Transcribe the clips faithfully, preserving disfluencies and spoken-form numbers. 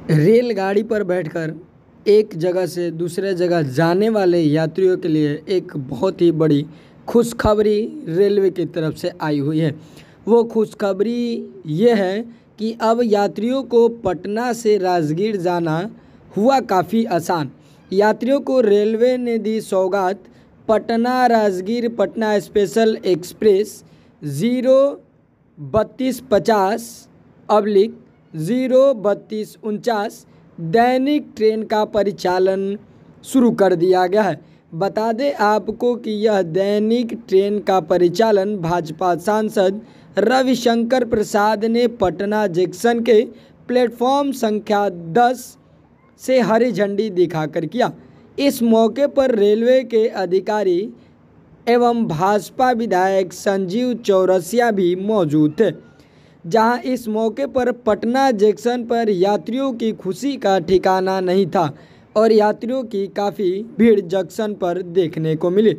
रेलगाड़ी पर बैठकर एक जगह से दूसरे जगह जाने वाले यात्रियों के लिए एक बहुत ही बड़ी खुशखबरी रेलवे की तरफ से आई हुई है। वो खुशखबरी ये है कि अब यात्रियों को पटना से राजगीर जाना हुआ काफ़ी आसान। यात्रियों को रेलवे ने दी सौगात। Patna Rajgir Patna special express zero बत्तीस पचास अब्लिक ज़ीरो बत्तीस उनचास दैनिक ट्रेन का परिचालन शुरू कर दिया गया है। बता दें आपको कि यह दैनिक ट्रेन का परिचालन भाजपा सांसद रविशंकर प्रसाद ने पटना जंक्शन के प्लेटफॉर्म संख्या दस से हरी झंडी दिखाकर किया। इस मौके पर रेलवे के अधिकारी एवं भाजपा विधायक संजीव चौरसिया भी मौजूद थे। जहां इस मौके पर पटना जंक्शन पर यात्रियों की खुशी का ठिकाना नहीं था और यात्रियों की काफ़ी भीड़ जंक्शन पर देखने को मिली।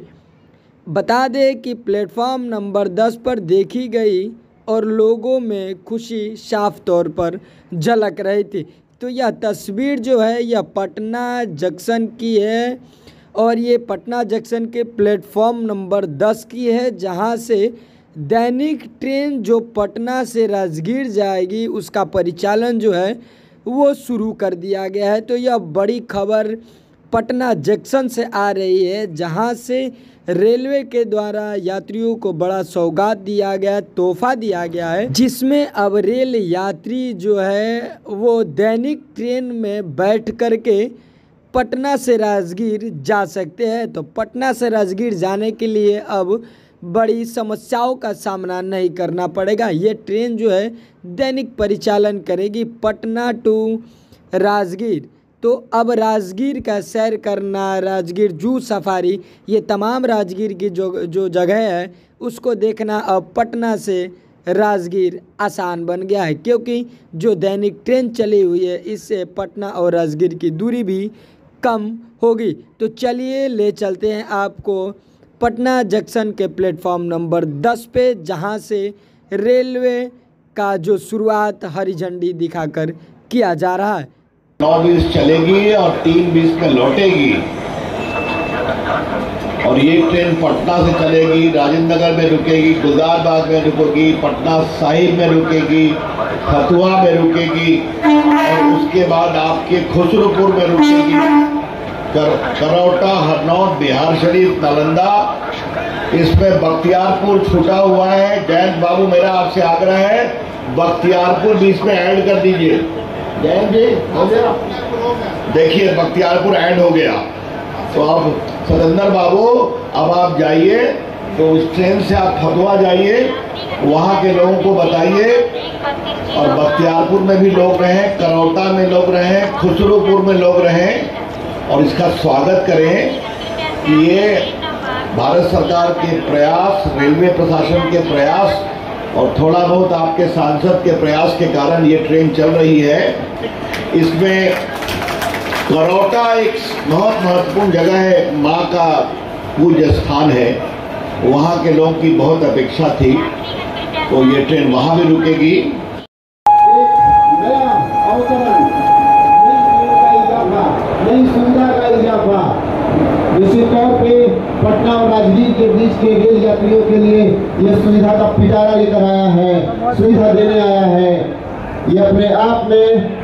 बता दें कि प्लेटफॉर्म नंबर दस पर देखी गई और लोगों में खुशी साफ तौर पर झलक रही थी। तो यह तस्वीर जो है यह पटना जंक्शन की है और ये पटना जंक्शन के प्लेटफॉर्म नंबर दस की है, जहां से दैनिक ट्रेन जो पटना से राजगीर जाएगी उसका परिचालन जो है वो शुरू कर दिया गया है। तो यह बड़ी खबर पटना जंक्शन से आ रही है, जहां से रेलवे के द्वारा यात्रियों को बड़ा सौगात दिया गया, तोहफा दिया गया है, जिसमें अब रेल यात्री जो है वो दैनिक ट्रेन में बैठ कर के पटना से राजगीर जा सकते हैं। तो पटना से राजगीर जाने के लिए अब बड़ी समस्याओं का सामना नहीं करना पड़ेगा। ये ट्रेन जो है दैनिक परिचालन करेगी पटना टू राजगीर। तो अब राजगीर का सैर करना, राजगीर जू सफारी, ये तमाम राजगीर की जो जो जगह है उसको देखना अब पटना से राजगीर आसान बन गया है, क्योंकि जो दैनिक ट्रेन चली हुई है इससे पटना और राजगीर की दूरी भी कम होगी। तो चलिए ले चलते हैं आपको पटना जंक्शन के प्लेटफॉर्म नंबर दस पे, जहां से रेलवे का जो शुरुआत हरी झंडी दिखाकर किया जा रहा है। नौ बीस चलेगी और तीन बीस में लौटेगी और ये ट्रेन पटना से चलेगी, राजेंद्र नगर में रुकेगी, गुलजारबाग में रुकेगी, पटना साहिब में रुकेगी, फतुहा में रुकेगी और उसके बाद आपके खुसरूपुर में रुकेगी, कर, करौटा, हरनौत, बिहार शरीफ, नालंदा। इसमें बख्तियारपुर छूटा हुआ है। जयंत बाबू, मेरा आपसे आग्रह है बख्तियारपुर भी इसमें ऐड कर दीजिए। जयंत जी हो गया, देखिए बख्तियारपुर ऐड हो गया। तो अब सतेंद्र बाबू अब आप जाइए, तो इस ट्रेन से आप फतुहा जाइए, वहाँ के लोगों को बताइए और बख्तियारपुर में भी लोग रहें, करौटा में लोग रहें, खुसरूपुर में लोग रहें और इसका स्वागत करें कि ये भारत सरकार के प्रयास, रेलवे प्रशासन के प्रयास और थोड़ा बहुत आपके सांसद के प्रयास के कारण ये ट्रेन चल रही है। इसमें करौटा एक बहुत महत्वपूर्ण जगह है, माँ का पूज्य स्थान है, वहाँ के लोगों की बहुत अपेक्षा थी, तो ये ट्रेन वहाँ भी रुकेगी। निश्चित तौर पे पटना और राजगीर के बीच के रेल यात्रियों के लिए यह सुविधा का पिटारा लेकर आया है, सुविधा देने आया है। यह अपने आप में